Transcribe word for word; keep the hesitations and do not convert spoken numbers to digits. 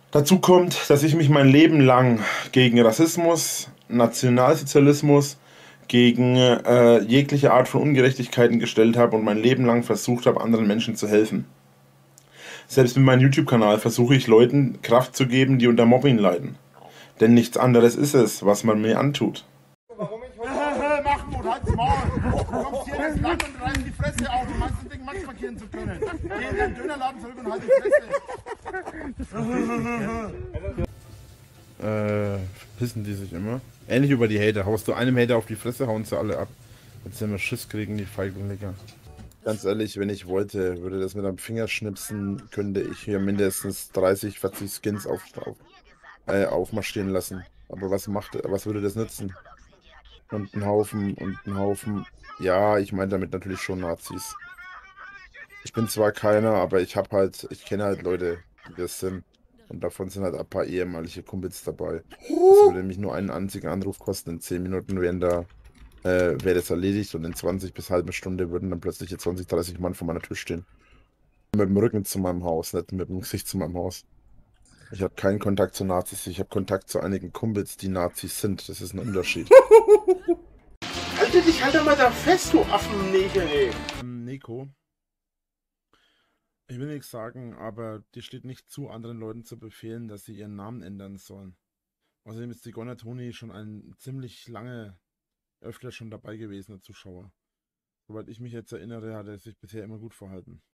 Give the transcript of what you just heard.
Dazu kommt, dass ich mich mein Leben lang gegen Rassismus, Nationalsozialismus, gegen äh, jegliche Art von Ungerechtigkeiten gestellt habe und mein Leben lang versucht habe, anderen Menschen zu helfen. Selbst mit meinem YouTube-Kanal versuche ich Leuten Kraft zu geben, die unter Mobbing leiden. Denn nichts anderes ist es, was man mir antut. Warum ich heute Mahmoud, halt's Maul! Du kommst hier in das Land und reißt die Fresse auf und meinst, das Ding Max markieren zu können. Geh in deinen Dönerladen zurück und halt die Fresse. Äh, verpissen die sich immer. Ähnlich über die Hater. Haust du einem Hater auf die Fresse, hauen sie alle ab. Jetzt sind wir Schiss kriegen, die Feigenlecker. Ganz ehrlich, wenn ich wollte, würde das mit einem Fingerschnipsen, könnte ich hier mindestens dreißig, vierzig Skins auf, auf, äh, aufmarschieren lassen. Aber was macht, was würde das nützen? Und ein Haufen, und ein Haufen. Ja, ich meine damit natürlich schon Nazis. Ich bin zwar keiner, aber ich habe halt, ich kenne halt Leute, die das sind. Und davon sind halt ein paar ehemalige Kumpels dabei. Das würde mich nur einen einzigen Anruf kosten. In zehn Minuten wären da, äh, wäre das erledigt und in zwanzig bis halbe Stunde würden dann plötzlich jetzt zwanzig, dreißig Mann vor meiner Tür stehen. Mit dem Rücken zu meinem Haus, nicht mit dem Gesicht zu meinem Haus. Ich habe keinen Kontakt zu Nazis, ich habe Kontakt zu einigen Kumpels, die Nazis sind. Das ist ein Unterschied. Halte dich halt mal da fest, du Affennägel, ey! Ähm, Nico, ich will nichts sagen, aber dir steht nicht zu, anderen Leuten zu befehlen, dass sie ihren Namen ändern sollen. Außerdem ist Zigeuner Toni schon ein ziemlich lange, öfter schon dabei gewesener Zuschauer. Soweit ich mich jetzt erinnere, hat er sich bisher immer gut verhalten.